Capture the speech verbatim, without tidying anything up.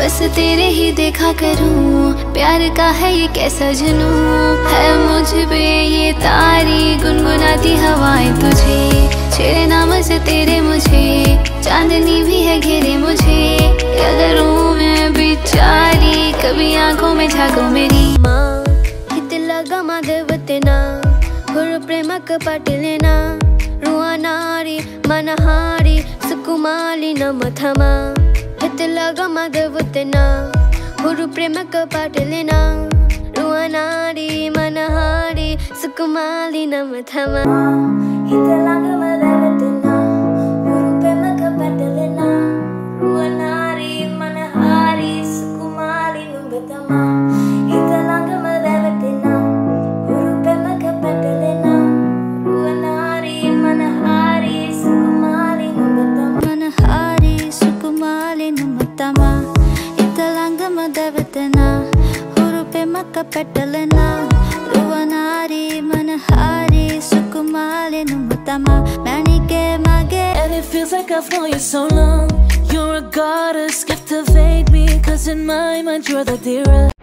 बस तेरे ही देखा करूं, प्यार का है ये कैसा जुनून है मुझ पे ये तारी गुनगुनाती हवाएं तुझे, छेड़े नाम से तेरे मुझे, चांदनी भी है घेरे मुझे, अगर हूँ मैं बेचारी कभी आंखों में झाको मेरी माँ हितलागा माधवतेना हुर प्रेमक पाटिलेना रुआ नारी मनहारी सुकुमाली नमथमा हितलागा माधवतेना हुर प्रेमक पाटिलेना रुआ नारी मनहारी सुकुमाली नमथमा हितलागा माधवतेना हुर प्रेमक पाटिलेना रुआ नारी मनहारी सुकुमाली नमथमा हितलागा माधवतेना हुर प्रेमक पाटिलेना रुआ नारी मनहारी सुकुमाली नमथमा मनहारी सुकुमाली नमथमा हितलागा माधवतेना हुर प्रेमक पाटिलेना रुआ नारी मनहारी सुकुमाली नमथमा manike mage. And it feels like I've known you so long. You're a goddess, captivate me, cause in my mind you're the dearest.